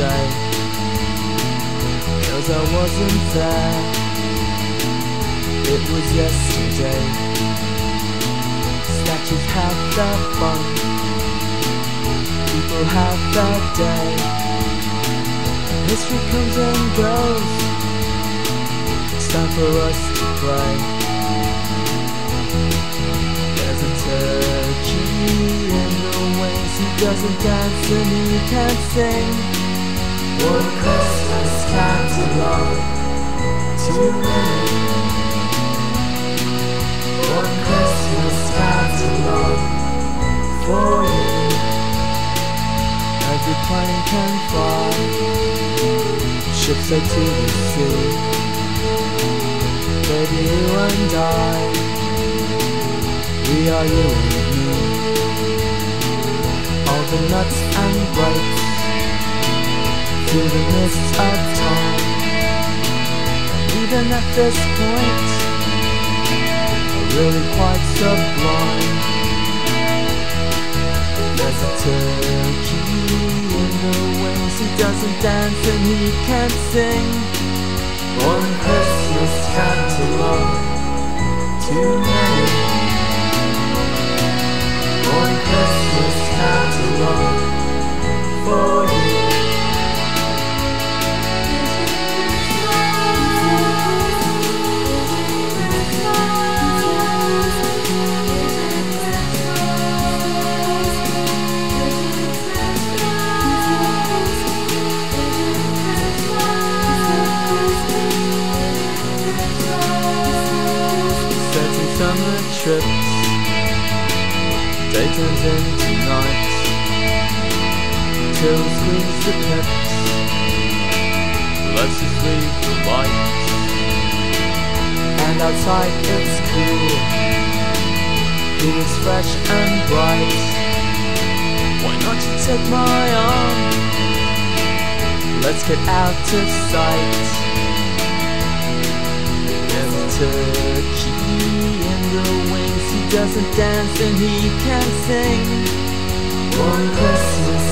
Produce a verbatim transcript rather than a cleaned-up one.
say, 'cause I wasn't there. It was yesterday. Statues have their fun, people have their day. History comes and goes, it's time for us to play. There's a turkey in the wings, he doesn't dance and he can't sing. One Christmas catalog, too many. One Christmas catalog for you. Every plane can fly, ships sail to the sea. Baby, you and I, we are you and me. All the nuts and bolts through the mists of time. Even at this point, really quite sublime. There's a turkey in the wings, he doesn't dance and he can't sing. One Christmas catalog, too many. One Christmas catalog for you. Summer trips, day turns into night, till squeeze the pips, let's just leave the lights. And outside it's cool, it is fresh and bright. Why not you take my arm, let's get out of sight. There's a turkey in the wings, he doesn't dance and he can't sing. One Christmas